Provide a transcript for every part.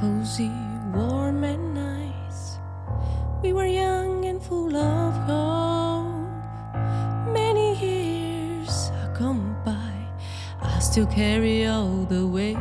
cozy, warm and nice. We were young and full of hope. Many years have come by, I still carry all the weight.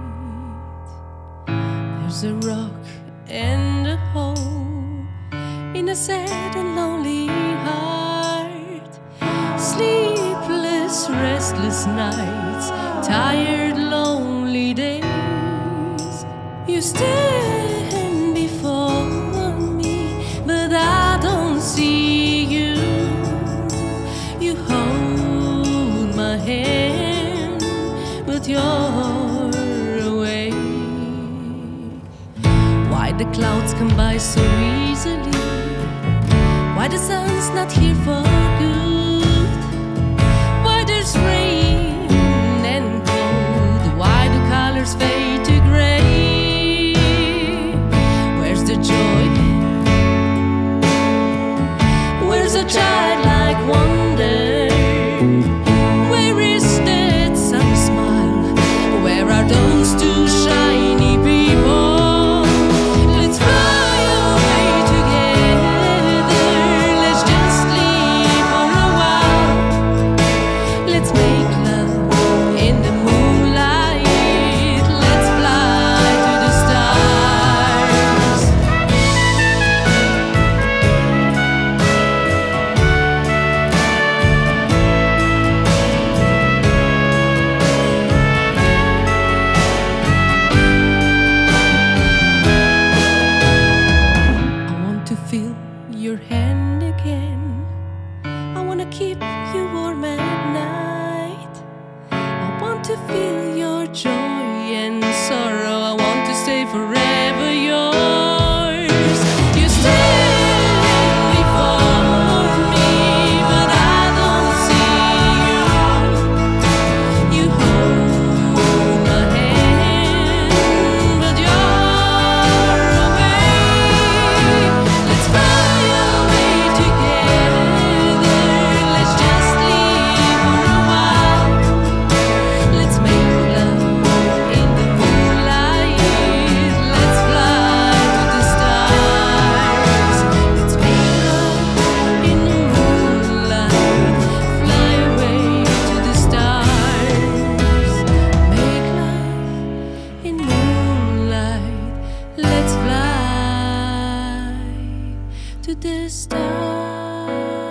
There's a rock and a hole in a sad and lonely heart. Sleepless, restless nights, tired, lonely days. You stand before me, but I don't see you. You hold my hand, but you're away. Why the clouds come by so easily? Why the sun's not here for good? Why there's rain and cold? Why do colors fade to gray? Where's the joy? Where's the childlike wonder? Where is that sunny smile? Where are those two shiny people? Let's fly away together. Let's just leave for a while. Let's make love in the moonlight. Let's fly to the stars. I want to feel your hand again. I want to keep you warm at night. I want to feel your joy and sorrow. I want to stay forever yours. You stand before me, but I don't see you. You hold my hand, but you're away. Let's fly away together. Let's just leave for a while. Let's make love in the moonlight. Let's fly to the stars. Let's make love in the moonlight. Fly away to the stars. Make love in moonlight. Let's fly to the stars.